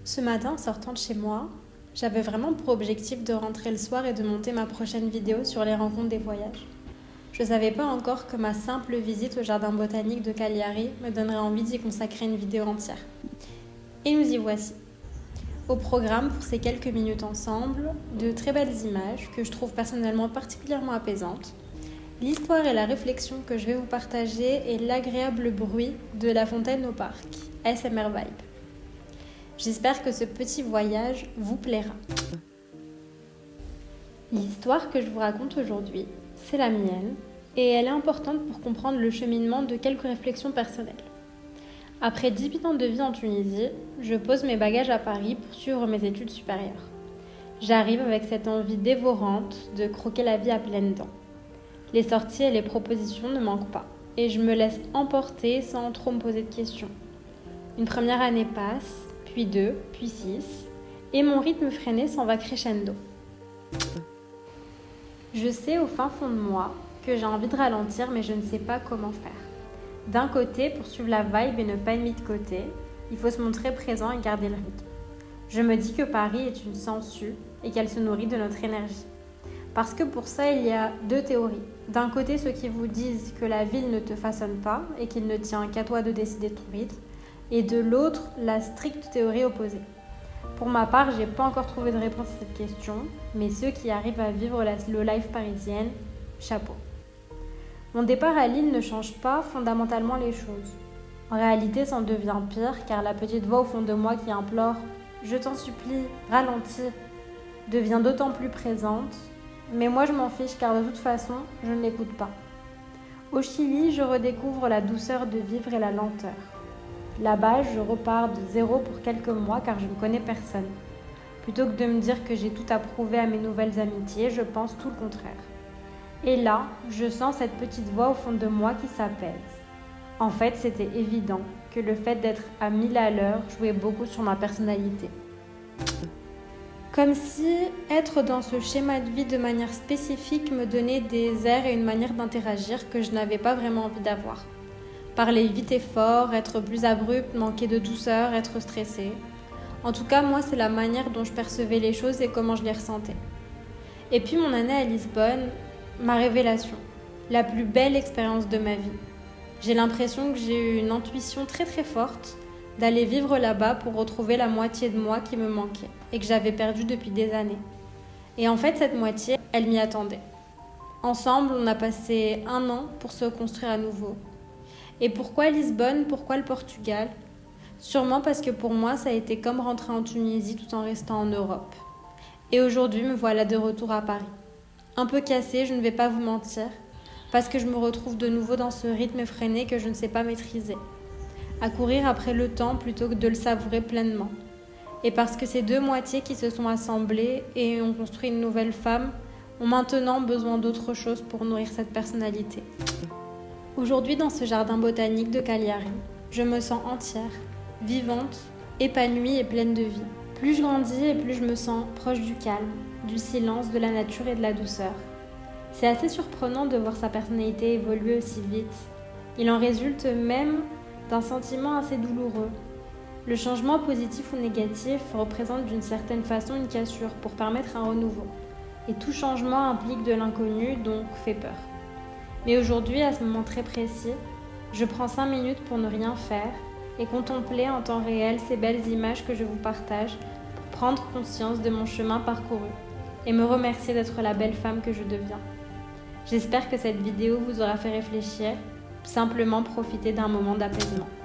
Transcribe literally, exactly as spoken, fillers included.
Ce matin, en sortant de chez moi, j'avais vraiment pour objectif de rentrer le soir et de monter ma prochaine vidéo sur les rencontres des voyages. Je ne savais pas encore que ma simple visite au jardin botanique de Cagliari me donnerait envie d'y consacrer une vidéo entière. Et nous y voici. Au programme, pour ces quelques minutes ensemble, de très belles images que je trouve personnellement particulièrement apaisantes, l'histoire et la réflexion que je vais vous partager et l'agréable bruit de la fontaine au parc, A S M R Vibe. J'espère que ce petit voyage vous plaira. L'histoire que je vous raconte aujourd'hui, c'est la mienne et elle est importante pour comprendre le cheminement de quelques réflexions personnelles. Après dix-huit ans de vie en Tunisie, je pose mes bagages à Paris pour suivre mes études supérieures. J'arrive avec cette envie dévorante de croquer la vie à pleines dents. Les sorties et les propositions ne manquent pas et je me laisse emporter sans trop me poser de questions. Une première année passe, puis deux, puis six, et mon rythme freiné s'en va crescendo. Je sais au fin fond de moi que j'ai envie de ralentir, mais je ne sais pas comment faire. D'un côté, pour suivre la vibe et ne pas être mis de côté, il faut se montrer présent et garder le rythme. Je me dis que Paris est une sangsue et qu'elle se nourrit de notre énergie. Parce que pour ça, il y a deux théories. D'un côté, ceux qui vous disent que la ville ne te façonne pas et qu'il ne tient qu'à toi de décider de ton rythme. Et de l'autre, la stricte théorie opposée. Pour ma part, j'ai pas encore trouvé de réponse à cette question, mais ceux qui arrivent à vivre la slow life parisienne, chapeau. Mon départ à Lille ne change pas fondamentalement les choses. En réalité, ça en devient pire, car la petite voix au fond de moi qui implore « Je t'en supplie, ralentis » devient d'autant plus présente, mais moi je m'en fiche car de toute façon, je ne l'écoute pas. Au Chili, je redécouvre la douceur de vivre et la lenteur. Là-bas, je repars de zéro pour quelques mois car je ne connais personne. Plutôt que de me dire que j'ai tout à prouver à mes nouvelles amitiés, je pense tout le contraire. Et là, je sens cette petite voix au fond de moi qui s'apaise. En fait, c'était évident que le fait d'être à mille à l'heure jouait beaucoup sur ma personnalité. Comme si être dans ce schéma de vie de manière spécifique me donnait des airs et une manière d'interagir que je n'avais pas vraiment envie d'avoir. Parler vite et fort, être plus abrupt, manquer de douceur, être stressée. En tout cas, moi, c'est la manière dont je percevais les choses et comment je les ressentais. Et puis mon année à Lisbonne, ma révélation, la plus belle expérience de ma vie. J'ai l'impression que j'ai eu une intuition très très forte d'aller vivre là-bas pour retrouver la moitié de moi qui me manquait et que j'avais perdue depuis des années. Et en fait, cette moitié, elle m'y attendait. Ensemble, on a passé un an pour se construire à nouveau. Et pourquoi Lisbonne? Pourquoi le Portugal? Sûrement parce que pour moi, ça a été comme rentrer en Tunisie tout en restant en Europe. Et aujourd'hui, me voilà de retour à Paris. Un peu cassée, je ne vais pas vous mentir, parce que je me retrouve de nouveau dans ce rythme effréné que je ne sais pas maîtriser. À courir après le temps plutôt que de le savourer pleinement. Et parce que ces deux moitiés qui se sont assemblées et ont construit une nouvelle femme ont maintenant besoin d'autre chose pour nourrir cette personnalité. Aujourd'hui, dans ce jardin botanique de Cagliari, je me sens entière, vivante, épanouie et pleine de vie. Plus je grandis et plus je me sens proche du calme, du silence, de la nature et de la douceur. C'est assez surprenant de voir sa personnalité évoluer aussi vite. Il en résulte même d'un sentiment assez douloureux. Le changement positif ou négatif représente d'une certaine façon une cassure pour permettre un renouveau. Et tout changement implique de l'inconnu, donc fait peur. Mais aujourd'hui, à ce moment très précis, je prends cinq minutes pour ne rien faire et contempler en temps réel ces belles images que je vous partage pour prendre conscience de mon chemin parcouru et me remercier d'être la belle femme que je deviens. J'espère que cette vidéo vous aura fait réfléchir, simplement profiter d'un moment d'apaisement.